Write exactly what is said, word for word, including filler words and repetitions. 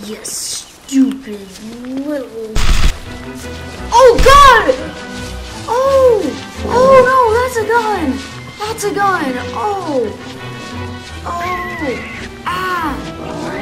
You stupid little... Oh, God! Oh! Oh, no, that's a gun! That's a gun! Oh! Oh! Ah!